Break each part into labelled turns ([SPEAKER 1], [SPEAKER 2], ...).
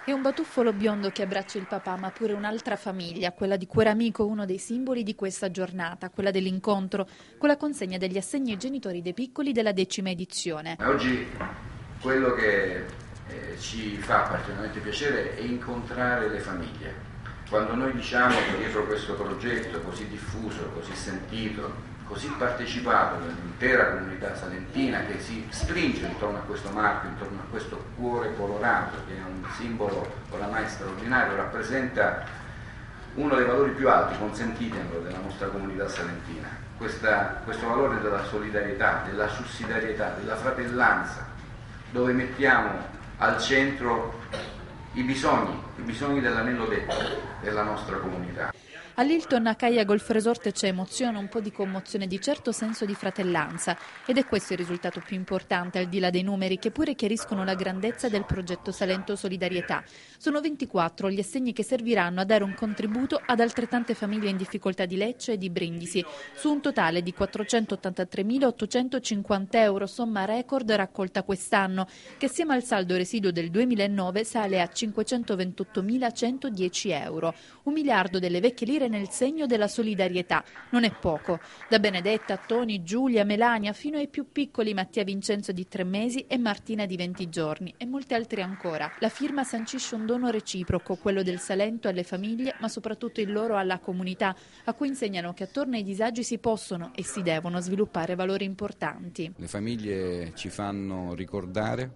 [SPEAKER 1] È un batuffolo biondo che abbraccia il papà, ma pure un'altra famiglia, quella di Cuore Amico, uno dei simboli di questa giornata, quella dell'incontro, con la consegna degli assegni ai genitori dei piccoli della 10ª edizione.
[SPEAKER 2] Oggi quello che ci fa particolarmente piacere è incontrare le famiglie. Quando noi diciamo che dietro questo progetto così diffuso, così sentito, così partecipato dall'intera comunità salentina, che si stringe intorno a questo marchio, intorno a questo cuore colorato, che è un simbolo oramai straordinario, rappresenta uno dei valori più alti, consentitemelo, della nostra comunità salentina. Questo valore della solidarietà, della sussidiarietà, della fratellanza, dove mettiamo al centro i bisogni dell'anello debole della nostra comunità.
[SPEAKER 1] All'Hilton a Caia Golf Resort c'è emozione, un po' di commozione, di certo senso di fratellanza. Ed è questo il risultato più importante, al di là dei numeri, che pure chiariscono la grandezza del progetto Salento Solidarietà. Sono 24 gli assegni che serviranno a dare un contributo ad altrettante famiglie in difficoltà di Lecce e di Brindisi, su un totale di 483.850 euro, somma record raccolta quest'anno, che assieme al saldo residuo del 2009 sale a 528.110 euro. 1 miliardo delle vecchie lire nel segno della solidarietà. Non è poco. Da Benedetta, Toni, Giulia, Melania, fino ai più piccoli Mattia Vincenzo di 3 mesi e Martina di 20 giorni e molti altri ancora. La firma sancisce un dono reciproco, quello del Salento alle famiglie, ma soprattutto il loro alla comunità, a cui insegnano che attorno ai disagi si possono e si devono sviluppare valori importanti.
[SPEAKER 3] Le famiglie ci fanno ricordare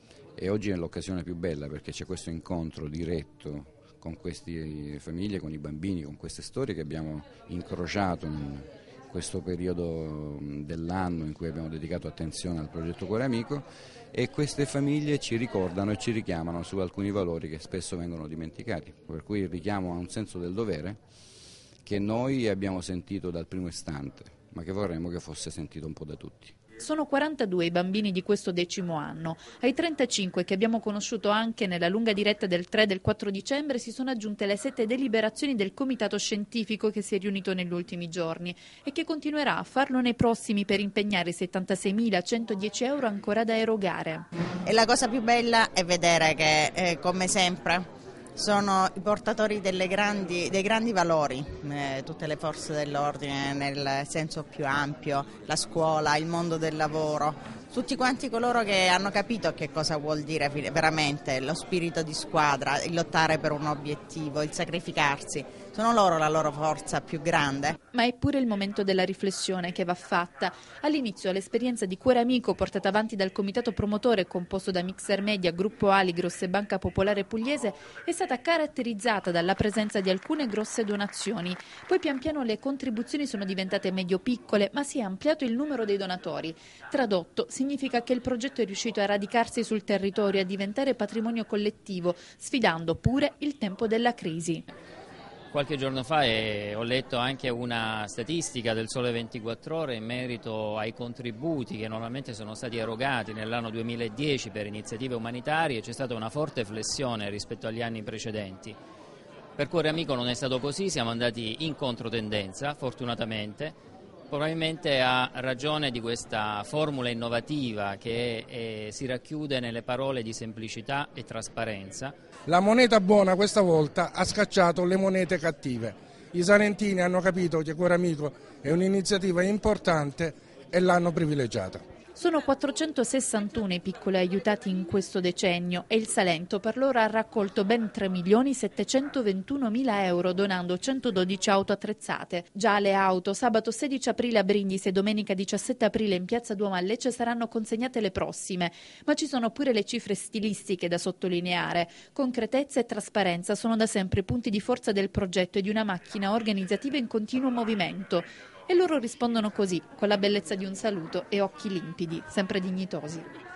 [SPEAKER 3] e oggi è l'occasione più bella perché c'è questo incontro diretto con queste famiglie, con i bambini, con queste storie che abbiamo incrociato in questo periodo dell'anno in cui abbiamo dedicato attenzione al progetto Cuore Amico, e queste famiglie ci ricordano e ci richiamano su alcuni valori che spesso vengono dimenticati, per cui il richiamo a un senso del dovere che noi abbiamo sentito dal primo istante, ma che vorremmo che fosse sentito un po' da tutti.
[SPEAKER 1] Sono 42 i bambini di questo 10° anno. Ai 35 che abbiamo conosciuto anche nella lunga diretta del 3 e del 4 dicembre si sono aggiunte le 7 deliberazioni del comitato scientifico che si è riunito negli ultimi giorni e che continuerà a farlo nei prossimi per impegnare i 76.110 euro ancora da erogare.
[SPEAKER 4] E la cosa più bella è vedere che, come sempre, sono i portatori dei grandi valori, tutte le forze dell'ordine nel senso più ampio, la scuola, il mondo del lavoro, tutti quanti coloro che hanno capito che cosa vuol dire veramente lo spirito di squadra, il lottare per un obiettivo, il sacrificarsi. Sono loro la loro forza più grande.
[SPEAKER 1] Ma è pure il momento della riflessione che va fatta. All'inizio l'esperienza di Cuore Amico portata avanti dal comitato promotore composto da Mixer Media, Gruppo Aligros e Banca Popolare Pugliese è stata caratterizzata dalla presenza di alcune grosse donazioni. Poi pian piano le contribuzioni sono diventate medio-piccole, ma si è ampliato il numero dei donatori. Tradotto, significa che il progetto è riuscito a radicarsi sul territorio e a diventare patrimonio collettivo, sfidando pure il tempo della crisi.
[SPEAKER 5] Qualche giorno fa ho letto anche una statistica del Sole 24 Ore in merito ai contributi che normalmente sono stati erogati nell'anno 2010 per iniziative umanitarie. C'è stata una forte flessione rispetto agli anni precedenti. Per Cuore Amico non è stato così, siamo andati in controtendenza, fortunatamente, probabilmente a ragione di questa formula innovativa che si racchiude nelle parole di semplicità e trasparenza.
[SPEAKER 6] La moneta buona questa volta ha scacciato le monete cattive. I salentini hanno capito che Cuore Amico è un'iniziativa importante e l'hanno privilegiata.
[SPEAKER 1] Sono 461 i piccoli aiutati in questo decennio e il Salento per loro ha raccolto ben 3.721.000 euro donando 112 auto attrezzate. Già le auto sabato 16 aprile a Brindisi e domenica 17 aprile in Piazza Duomo a Lecce saranno consegnate le prossime, ma ci sono pure le cifre stilistiche da sottolineare. Concretezza e trasparenza sono da sempre i punti di forza del progetto e di una macchina organizzativa in continuo movimento. E loro rispondono così, con la bellezza di un saluto e occhi limpidi, sempre dignitosi.